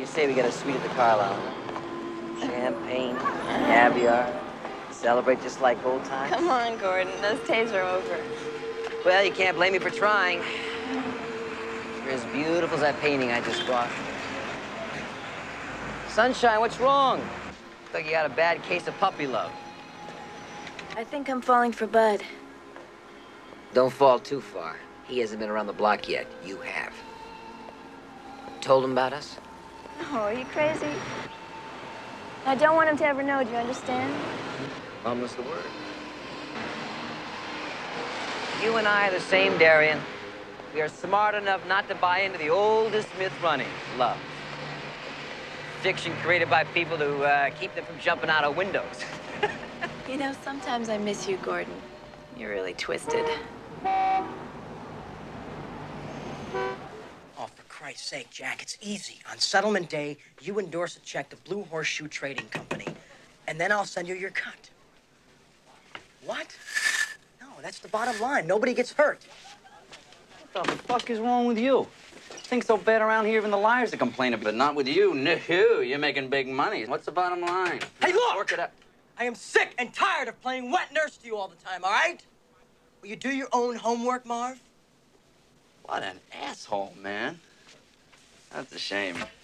say we get a suite at the Carlisle? Champagne, caviar, celebrate just like old times? Come on, Gordon. Those days are over. Well, you can't blame me for trying. You're as beautiful as that painting I just bought. Sunshine, what's wrong? Looks like you got a bad case of puppy love. I think I'm falling for Bud. Don't fall too far. He hasn't been around the block yet. You have. Told him about us? Oh, are you crazy? I don't want him to ever know, do you understand? Mum's the word. You and I are the same, Darian. We are smart enough not to buy into the oldest myth running, love. Fiction created by people to keep them from jumping out of windows. You know, sometimes I miss you, Gordon. You're really twisted. Oh, for Christ's sake, Jack, it's easy. On settlement day, you endorse a check to Blue Horseshoe Trading Company, and then I'll send you your cut. What? No, that's the bottom line. Nobody gets hurt. What the fuck is wrong with you? Things so bad around here, even the liars are complaining. But not with you. No, you're making big money. What's the bottom line? Hey, look! Work it out. I am sick and tired of playing wet nurse to you all the time, all right? Will you do your own homework, Marv? What an asshole, man. That's a shame.